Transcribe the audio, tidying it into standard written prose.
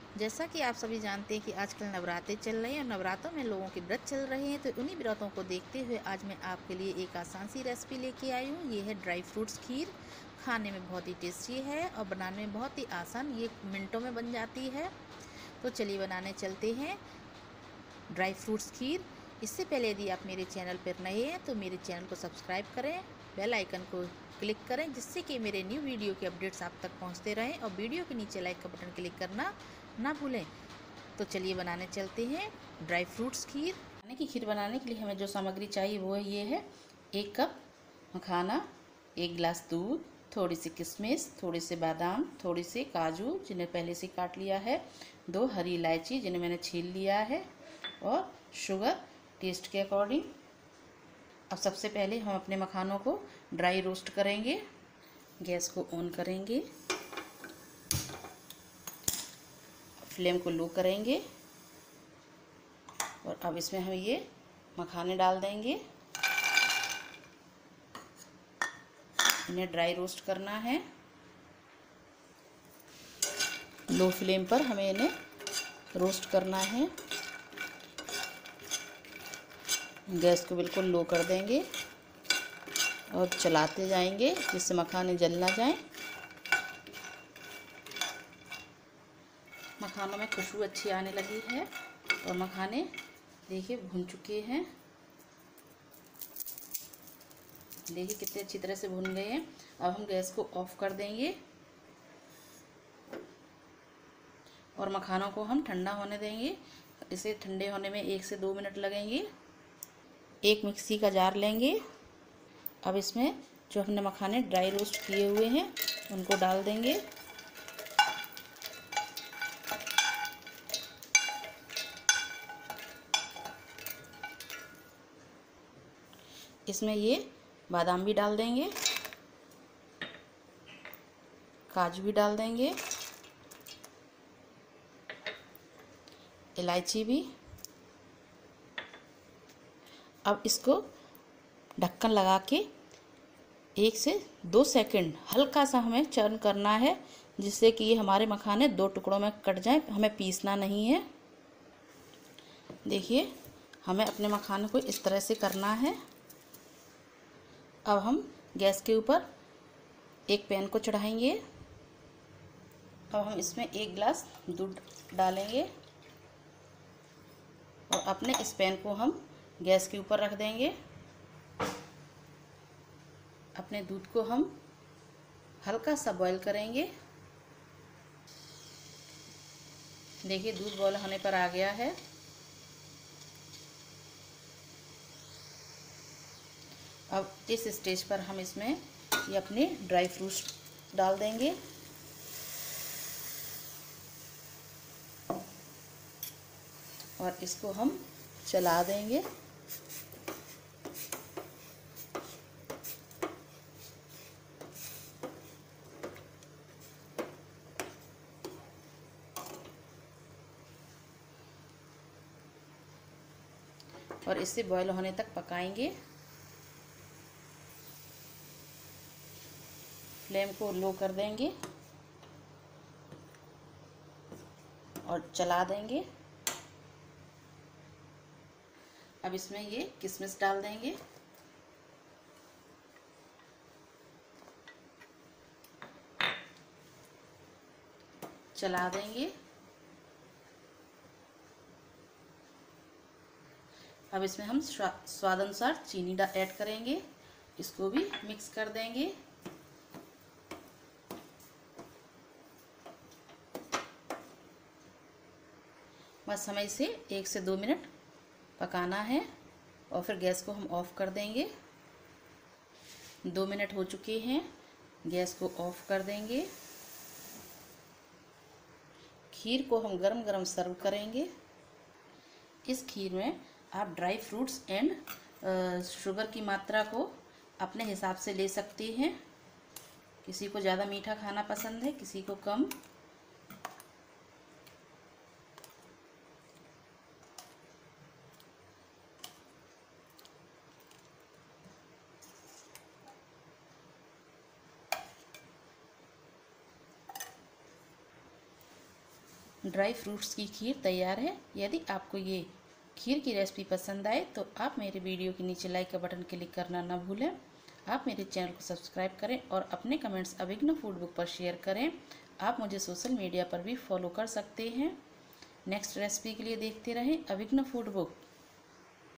जैसा कि आप सभी जानते हैं कि आजकल नवरात्रे चल रहे हैं और नवरात्रों में लोगों के व्रत चल रहे हैं, तो उन्हीं व्रतों को देखते हुए आज मैं आपके लिए एक आसान सी रेसिपी लेके आई हूँ। ये है ड्राई फ्रूट्स खीर। खाने में बहुत ही टेस्टी है और बनाने में बहुत ही आसान, ये मिनटों में बन जाती है। तो चलिए बनाने चलते हैं ड्राई फ्रूट्स खीर। इससे पहले यदि आप मेरे चैनल पर नए हैं तो मेरे चैनल को सब्सक्राइब करें, बेल आइकन को क्लिक करें, जिससे कि मेरे न्यू वीडियो के अपडेट्स आप तक पहुंचते रहें, और वीडियो के नीचे लाइक का बटन क्लिक करना ना भूलें। तो चलिए बनाने चलते हैं ड्राई फ्रूट्स खीर। खाने की खीर बनाने के लिए हमें जो सामग्री चाहिए वो ये है: 1 कप मखाना, 1 गिलास दूध, थोड़ी सी किशमिश, थोड़े से बादाम, थोड़ी से काजू जिन्हें पहले से काट लिया है, 2 हरी इलायची जिन्हें मैंने छील लिया है, और शुगर टेस्ट के अकॉर्डिंग। अब सबसे पहले हम अपने मखानों को ड्राई रोस्ट करेंगे। गैस को ऑन करेंगे, फ्लेम को लो करेंगे, और अब इसमें हम ये मखाने डाल देंगे। इन्हें ड्राई रोस्ट करना है। लो फ्लेम पर हमें इन्हें रोस्ट करना है। गैस को बिल्कुल लो कर देंगे और चलाते जाएंगे जिससे मखाने जल ना जाएं। मखानों में खुशबू अच्छी आने लगी है और मखाने देखिए भुन चुके हैं। देखिए कितने अच्छी तरह से भुन गए हैं। अब हम गैस को ऑफ कर देंगे और मखानों को हम ठंडा होने देंगे। इसे ठंडे होने में 1 से 2 मिनट लगेंगे। एक मिक्सी का जार लेंगे। अब इसमें जो हमने मखाने ड्राई रोस्ट किए हुए हैं उनको डाल देंगे। इसमें ये बादाम भी डाल देंगे, काजू भी डाल देंगे, इलायची भी। अब इसको ढक्कन लगा के 1 से 2 सेकंड हल्का सा हमें चर्न करना है, जिससे कि ये हमारे मखाने 2 टुकड़ों में कट जाएं। हमें पीसना नहीं है। देखिए हमें अपने मखाने को इस तरह से करना है। अब हम गैस के ऊपर एक पैन को चढ़ाएंगे। अब हम इसमें 1 गिलास दूध डालेंगे और अपने इस पैन को हम गैस के ऊपर रख देंगे। अपने दूध को हम हल्का सा बॉईल करेंगे। देखिए दूध बॉईल होने पर आ गया है। अब इस स्टेज पर हम इसमें ये अपने ड्राई फ्रूट्स डाल देंगे। और इसको हम चला देंगे। और इसे बॉईल होने तक पकाएंगे। फ्लेम को लो कर देंगे और चला देंगे। अब इसमें ये किशमिश डाल देंगे। चला देंगे। अब इसमें हम स्वाद अनुसार चीनी ऐड करेंगे। इसको भी मिक्स कर देंगे। बस हमें इसे 1 से 2 मिनट पकाना है और फिर गैस को हम ऑफ़ कर देंगे। 2 मिनट हो चुके हैं। गैस को ऑफ़ कर देंगे। खीर को हम गरम गरम सर्व करेंगे। इस खीर में आप ड्राई फ्रूट्स एंड शुगर की मात्रा को अपने हिसाब से ले सकते हैं। किसी को ज़्यादा मीठा खाना पसंद है, किसी को कम। ड्राई फ्रूट्स की खीर तैयार है। यदि आपको ये खीर की रेसिपी पसंद आए तो आप मेरे वीडियो के नीचे लाइक का बटन क्लिक करना ना भूलें। आप मेरे चैनल को सब्सक्राइब करें और अपने कमेंट्स अभिघ्न फूड बुक पर शेयर करें। आप मुझे सोशल मीडिया पर भी फॉलो कर सकते हैं। नेक्स्ट रेसिपी के लिए देखते रहें अभिघ्न फूड बुक।